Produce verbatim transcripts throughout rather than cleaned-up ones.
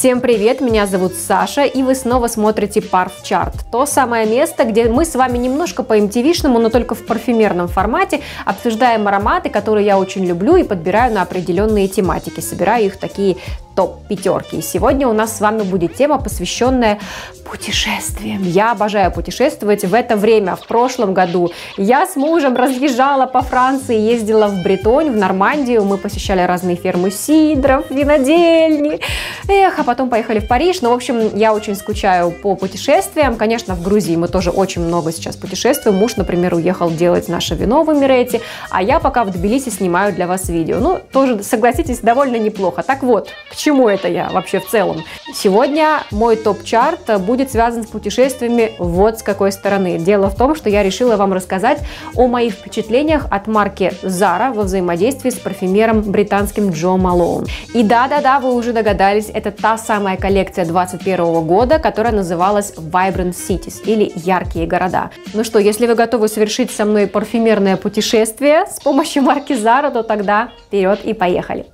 Всем привет, меня зовут Саша, и вы снова смотрите Парфчарт. То самое место, где мы с вами немножко по эм ти ви-шному, но только в парфюмерном формате обсуждаем ароматы, которые я очень люблю, и подбираю на определенные тематики, собираю их в такие топ-пятерки. И сегодня у нас с вами будет тема, посвященная путешествиям. Я обожаю путешествовать в это время. В прошлом году я с мужем разъезжала по Франции, ездила в Бретонь, в Нормандию. Мы посещали разные фермы сидров, винодельни. Эх, а потом поехали в Париж. Ну, в общем, я очень скучаю по путешествиям. Конечно, в Грузии мы тоже очень много сейчас путешествуем. Муж, например, уехал делать наше вино в Эмирете, а я пока в Тбилиси снимаю для вас видео. Ну, тоже, согласитесь, довольно неплохо. Так вот, к чему это я вообще в целом? Сегодня мой топ-чарт будет связан с путешествиями вот с какой стороны. Дело в том, что я решила вам рассказать о моих впечатлениях от марки Zara во взаимодействии с парфюмером британским Джо Малоун. И да-да-да, вы уже догадались, это та самая коллекция двадцать первого года, которая называлась Vibrant Cities или Яркие города. Ну что, если вы готовы совершить со мной парфюмерное путешествие с помощью марки Zara, то тогда вперед и поехали!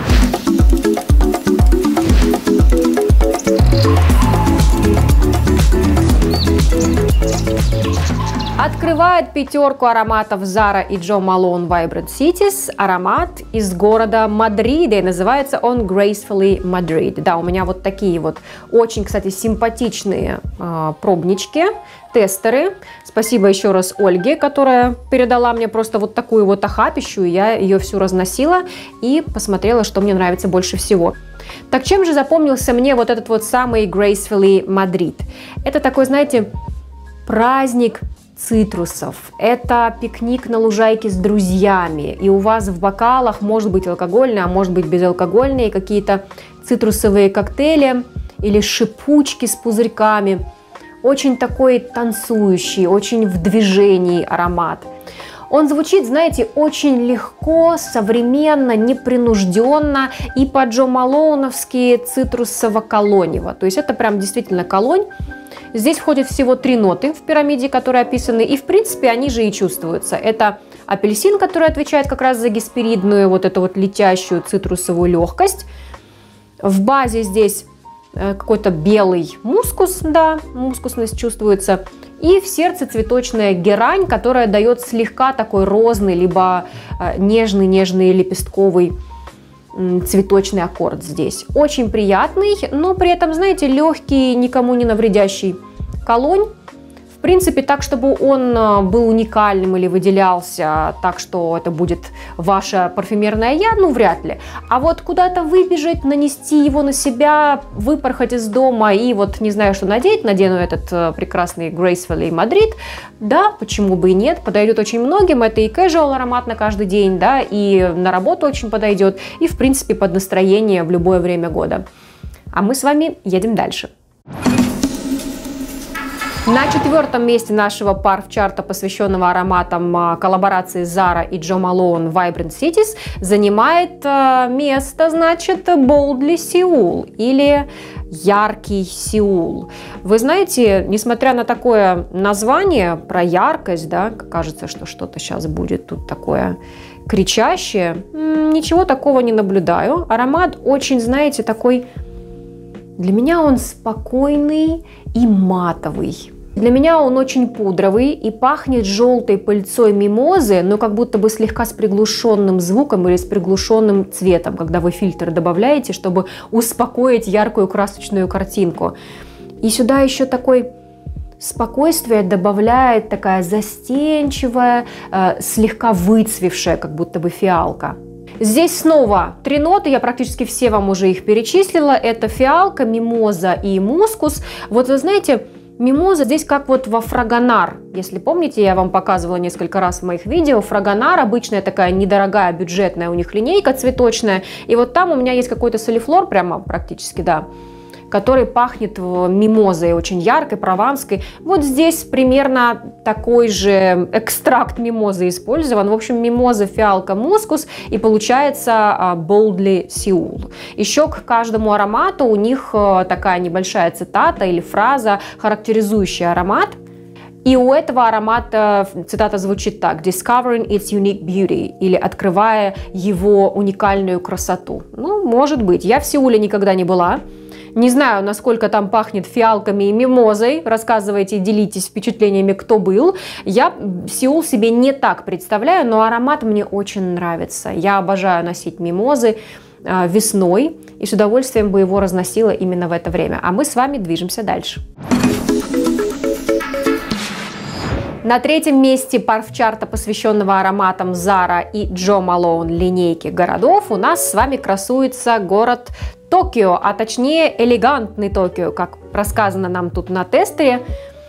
Открывает пятерку ароматов Zara и Джо Малоун Vibrant Cities аромат из города Мадрида, и называется он Gracefully Madrid. Да, у меня вот такие вот очень, кстати, симпатичные э, пробнички, тестеры. Спасибо еще раз Ольге, которая передала мне просто вот такую вот охапищу, и я ее всю разносила и посмотрела, что мне нравится больше всего. Так чем же запомнился мне вот этот вот самый Gracefully Madrid? Это такой, знаете, праздник цитрусов. Это пикник на лужайке с друзьями. И у вас в бокалах может быть алкогольные, а может быть безалкогольные какие-то цитрусовые коктейли или шипучки с пузырьками. Очень такой танцующий, очень в движении аромат. Он звучит, знаете, очень легко, современно, непринужденно и по-Джо Малоуновски цитрусово-колонево. То есть это прям действительно колонь. Здесь входит всего три ноты в пирамиде, которые описаны, и в принципе они же и чувствуются. Это апельсин, который отвечает как раз за гесперидную, вот эту вот летящую цитрусовую легкость. В базе здесь какой-то белый мускус, да, мускусность чувствуется. И в сердце цветочная герань, которая дает слегка такой розный, либо нежный-нежный лепестковый цветочный аккорд здесь. Очень приятный, но при этом, знаете, легкий, никому не навредящий колонь. В принципе, так, чтобы он был уникальным или выделялся так, что это будет ваша парфюмерная я, ну, вряд ли. А вот куда-то выбежать, нанести его на себя, выпорхать из дома и вот не знаю, что надеть, надену этот прекрасный Gracefully Madrid, да, почему бы и нет, подойдет очень многим. Это и casual аромат на каждый день, да, и на работу очень подойдет, и, в принципе, под настроение в любое время года. А мы с вами едем дальше. На четвертом месте нашего парфчарта, посвященного ароматам коллаборации Zara и Джо Малоун Vibrant Cities, занимает место, значит, Boldly Seoul или Яркий Сеул. Вы знаете, несмотря на такое название про яркость, да, кажется, что что-то сейчас будет тут такое кричащее, ничего такого не наблюдаю. Аромат очень, знаете, такой... Для меня он спокойный и матовый. Для меня он очень пудровый и пахнет желтой пыльцой мимозы, но как будто бы слегка с приглушенным звуком или с приглушенным цветом, когда вы фильтр добавляете, чтобы успокоить яркую красочную картинку. И сюда еще такой спокойствие добавляет такая застенчивая, э, слегка выцвевшая, как будто бы фиалка. Здесь снова три ноты, я практически все вам уже их перечислила. Это фиалка, мимоза и мускус. Вот вы знаете, мимоза здесь как вот во фрагонар. Если помните, я вам показывала несколько раз в моих видео. Фрагонар обычная такая недорогая, бюджетная у них линейка цветочная. И вот там у меня есть какой-то солифлор, прямо практически, да, который пахнет мимозой, очень яркой, прованской. Вот здесь примерно такой же экстракт мимозы использован. В общем, мимоза, фиалка, мускус, и получается Boldly Seoul. Еще к каждому аромату у них такая небольшая цитата или фраза, характеризующая аромат. И у этого аромата цитата звучит так: «Discovering its unique beauty», или «открывая его уникальную красоту». Ну, может быть. Я в Сеуле никогда не была. Не знаю, насколько там пахнет фиалками и мимозой. Рассказывайте, делитесь впечатлениями, кто был. Я Сеул себе не так представляю, но аромат мне очень нравится. Я обожаю носить мимозы э, весной и с удовольствием бы его разносила именно в это время. А мы с вами движемся дальше. На третьем месте парф-чарта, посвященного ароматам Zara и Джо Малоун линейки городов, у нас с вами красуется город Токио, а точнее элегантный Токио, как рассказано нам тут на тестере.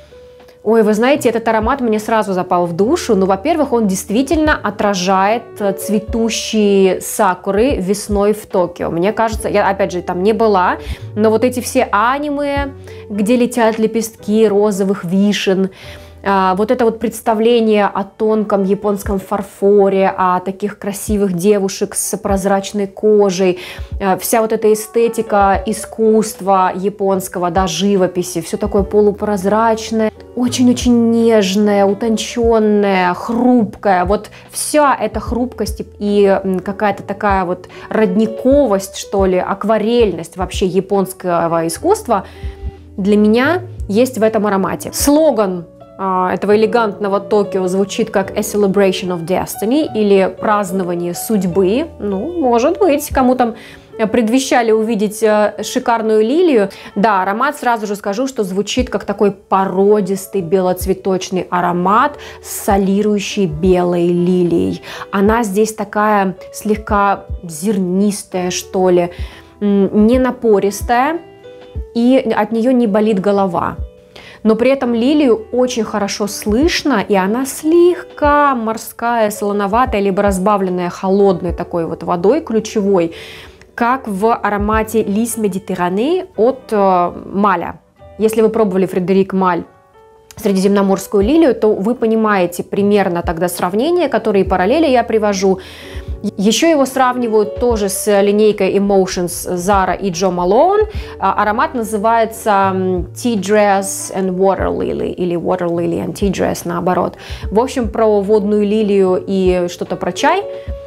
Ой, вы знаете, этот аромат мне сразу запал в душу. Ну, во-первых, он действительно отражает цветущие сакуры весной в Токио. Мне кажется, я опять же там не была, но вот эти все аниме, где летят лепестки розовых вишен, вот это вот представление о тонком японском фарфоре, о таких красивых девушек с прозрачной кожей, вся вот эта эстетика искусства японского, да, живописи, все такое полупрозрачное, очень-очень нежное, утонченное, хрупкое. Вот вся эта хрупкость и какая-то такая вот родниковость, что ли, акварельность вообще японского искусства для меня есть в этом аромате. Слоган этого элегантного Токио звучит как A Celebration of Destiny или празднование судьбы. Ну, может быть, кому там предвещали увидеть шикарную лилию. Да, аромат, сразу же скажу, что звучит как такой породистый белоцветочный аромат с солирующей белой лилией. Она здесь такая слегка зернистая, что ли, не напористая, и от нее не болит голова. Но при этом лилию очень хорошо слышно, и она слегка морская, солоноватая, либо разбавленная холодной такой вот водой ключевой, как в аромате Лис Медитеране от э, Маля. Если вы пробовали Фредерик Маль средиземноморскую лилию, то вы понимаете примерно тогда сравнение, которые параллели я привожу. Еще его сравнивают тоже с линейкой Emotions Zara и Джо Малоун. Аромат называется Tea Dress and Water Lily или Water Lily and Tea Dress наоборот. В общем, про водную лилию и что-то про чай.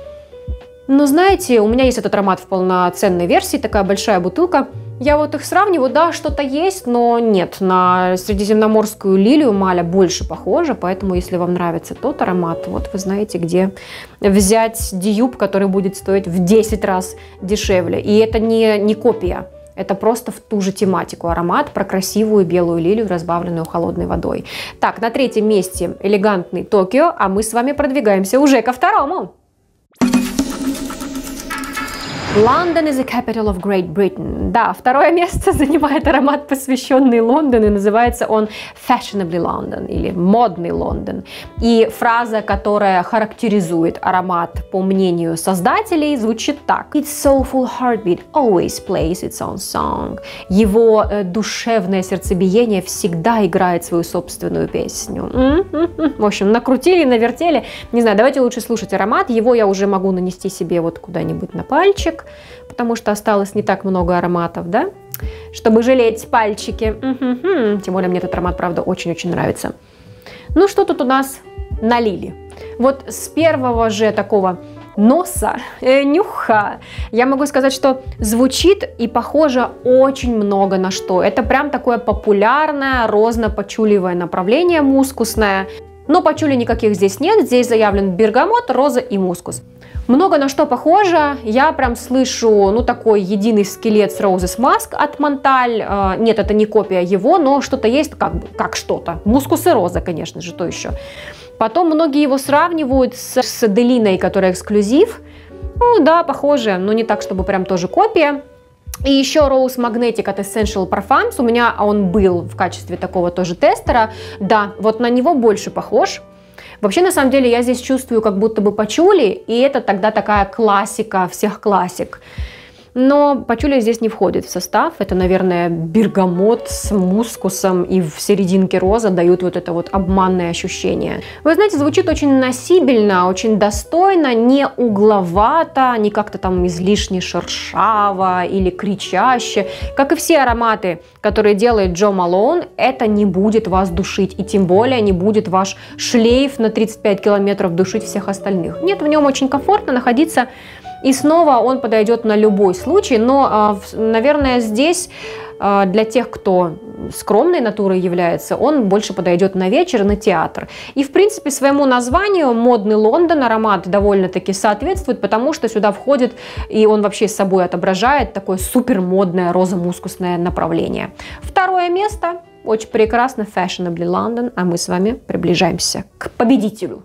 Но знаете, у меня есть этот аромат в полноценной версии, такая большая бутылка. Я вот их сравниваю, да, что-то есть, но нет, на средиземноморскую лилию Маля больше похожа, поэтому если вам нравится тот аромат, вот вы знаете, где взять дьюб, который будет стоить в десять раз дешевле. И это не, не копия, это просто в ту же тематику аромат про красивую белую лилию, разбавленную холодной водой. Так, на третьем месте элегантный Токио, а мы с вами продвигаемся уже ко второму. London is the capital of Great Britain. Да, второе место занимает аромат, посвященный Лондону, и называется он Fashionably London или Модный Лондон. И фраза, которая характеризует аромат по мнению создателей, звучит так: Its soulful heartbeat always plays its own song. Его э, душевное сердцебиение всегда играет свою собственную песню. В общем, накрутили, навертели. Не знаю, давайте лучше слушать аромат. Его я уже могу нанести себе вот куда-нибудь на пальчик, потому что осталось не так много ароматов, да, чтобы жалеть пальчики. Угу-ху. Тем более мне этот аромат, правда, очень-очень нравится. Ну, что тут у нас налили? Вот с первого же такого носа, э, нюха, я могу сказать, что звучит и похоже очень много на что. Это прям такое популярное розно-пачулевое направление, мускусное. Но пачули никаких здесь нет, здесь заявлен бергамот, роза и мускус. Много на что похоже, я прям слышу, ну, такой единый скелет с Roses Mask от Монталь. Э, нет, это не копия его, но что-то есть, как, как что-то. Мускус и роза, конечно же, то еще. Потом многие его сравнивают с, с Делиной, которая эксклюзив. Ну, да, похоже, но не так, чтобы прям тоже копия. И еще Rose Magnetic от Essential Parfums, у меня он был в качестве такого тоже тестера. Да, вот на него больше похож. Вообще, на самом деле, я здесь чувствую как будто бы пачули, и это тогда такая классика всех классик. Но пачули здесь не входит в состав. Это, наверное, бергамот с мускусом и в серединке роза дают вот это вот обманное ощущение. Вы знаете, звучит очень носибельно, очень достойно, не угловато, не как-то там излишне шершаво или кричаще. Как и все ароматы, которые делает Джо Малоун, это не будет вас душить, и тем более не будет ваш шлейф на тридцать пять километров душить всех остальных. Нет, в нем очень комфортно находиться. И снова он подойдет на любой случай, но, наверное, здесь для тех, кто скромной натурой является, он больше подойдет на вечер, на театр. И, в принципе, своему названию модный Лондон аромат довольно-таки соответствует, потому что сюда входит, и он вообще с собой отображает такое супер модное розо-мускусное направление. Второе место. Очень прекрасно. Fashionably London. А мы с вами приближаемся к победителю.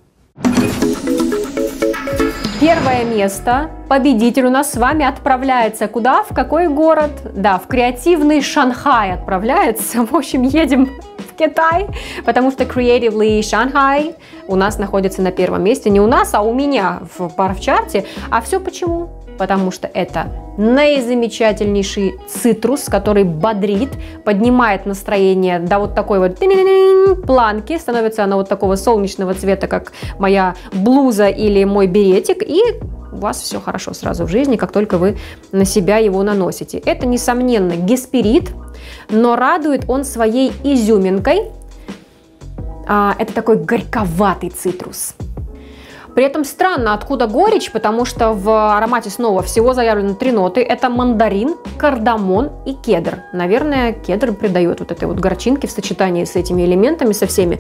Первое место. Победитель у нас с вами отправляется куда? В какой город? Да, в креативный Шанхай отправляется. В общем, едем в Китай, потому что Creatively Shanghai у нас находится на первом месте. Не у нас, а у меня в парфчарте. А все почему? Потому что это наизамечательнейший цитрус, который бодрит, поднимает настроение до вот такой вот планки, становится она вот такого солнечного цвета, как моя блуза или мой беретик, и у вас все хорошо сразу в жизни, как только вы на себя его наносите. Это, несомненно, гесперид, но радует он своей изюминкой. Это такой горьковатый цитрус. При этом странно, откуда горечь, потому что в аромате снова всего заявлено три ноты. Это мандарин, кардамон и кедр. Наверное, кедр придает вот этой вот горчинки в сочетании с этими элементами, со всеми.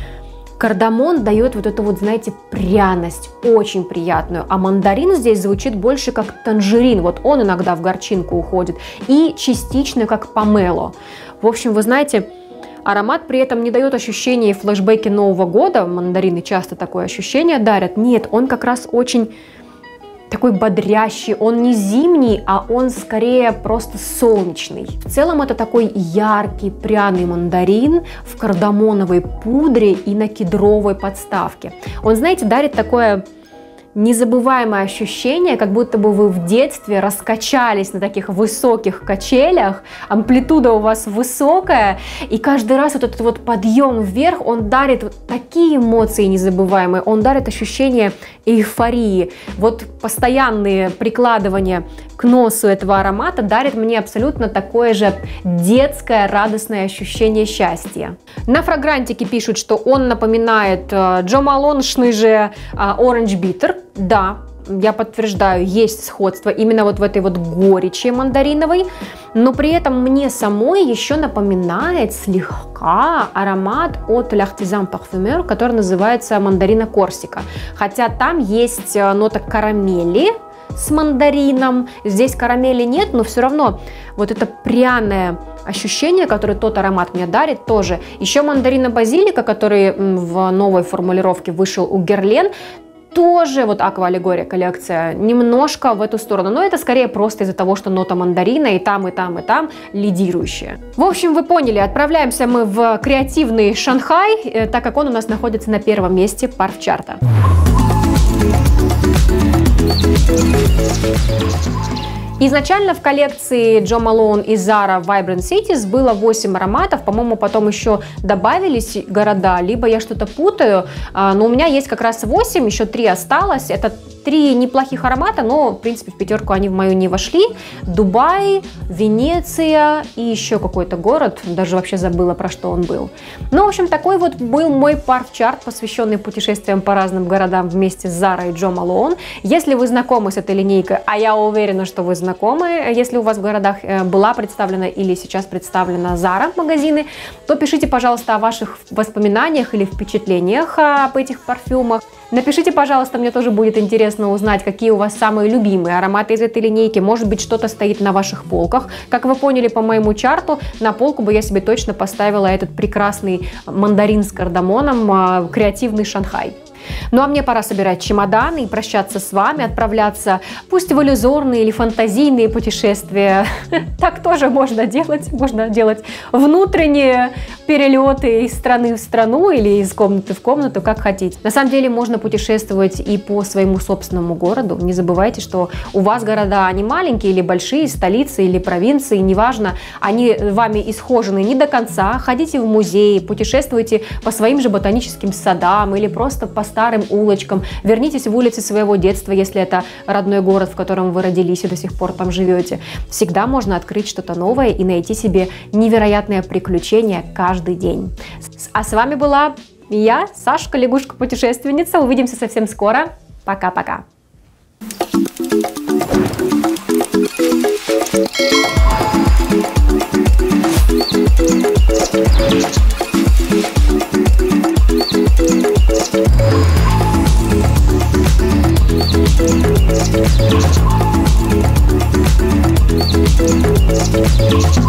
Кардамон дает вот эту вот, знаете, пряность, очень приятную. А мандарин здесь звучит больше как танжерин. Вот он иногда в горчинку уходит. И частично как помело. В общем, вы знаете... Аромат при этом не дает ощущения и флешбеки Нового года. Мандарины часто такое ощущение дарят. Нет, он как раз очень такой бодрящий. Он не зимний, а он скорее просто солнечный. В целом это такой яркий пряный мандарин в кардамоновой пудре и на кедровой подставке. Он, знаете, дарит такое... незабываемое ощущение, как будто бы вы в детстве раскачались на таких высоких качелях, амплитуда у вас высокая, и каждый раз вот этот вот подъем вверх, он дарит вот такие эмоции незабываемые, он дарит ощущение эйфории. Вот постоянные прикладывания к носу этого аромата дарит мне абсолютно такое же детское радостное ощущение счастья. На фрагрантике пишут, что он напоминает Джо Малоншный же Orange Bitter. Да, я подтверждаю, есть сходство именно вот в этой вот горечи мандариновой, но при этом мне самой еще напоминает слегка аромат от L'Artisan Parfumeur, который называется мандарина Корсика. Хотя там есть нота карамели с мандарином, здесь карамели нет, но все равно вот это пряное ощущение, которое тот аромат мне дарит, тоже. Еще мандарина базилика, который в новой формулировке вышел у Guerlain, тоже вот Aqua Allegoria коллекция, немножко в эту сторону, но это скорее просто из-за того, что нота мандарина и там, и там, и там лидирующая. В общем, вы поняли, отправляемся мы в креативный Шанхай, так как он у нас находится на первом месте парфчарта. Изначально в коллекции Jo Malone и Zara Vibrant Cities было восемь ароматов, по-моему, потом еще добавились города, либо я что-то путаю, но у меня есть как раз восемь, еще три осталось. Это три неплохих аромата, но, в принципе, в пятерку они в мою не вошли. Дубай, Венеция и еще какой-то город, даже вообще забыла, про что он был. Ну, в общем, такой вот был мой парфчарт, посвященный путешествиям по разным городам вместе с Zara и Jo Malone. Если вы знакомы с этой линейкой, а я уверена, что вы знакомы, если у вас в городах была представлена или сейчас представлена Zara магазины, то пишите, пожалуйста, о ваших воспоминаниях или впечатлениях об этих парфюмах. Напишите, пожалуйста, мне тоже будет интересно узнать, какие у вас самые любимые ароматы из этой линейки. Может быть, что-то стоит на ваших полках. Как вы поняли по моему чарту, на полку бы я себе точно поставила этот прекрасный мандарин с кардамоном, креативный Шанхай. Ну а мне пора собирать чемоданы и прощаться с вами, отправляться, пусть в иллюзорные или фантазийные путешествия. Так тоже можно делать. Можно делать внутренние перелеты из страны в страну или из комнаты в комнату, как хотите. На самом деле можно путешествовать и по своему собственному городу. Не забывайте, что у вас города не маленькие или большие, столицы или провинции, неважно, они вами исхожены не до конца. Ходите в музеи, путешествуйте по своим же ботаническим садам или просто по старым улочкам. Вернитесь в улицы своего детства, если это родной город, в котором вы родились и до сих пор там живете. Всегда можно открыть что-то новое и найти себе невероятное приключение каждый день. А с вами была я, Сашка, лягушка-путешественница. Увидимся совсем скоро. Пока-пока. We'll be right back. Thank you.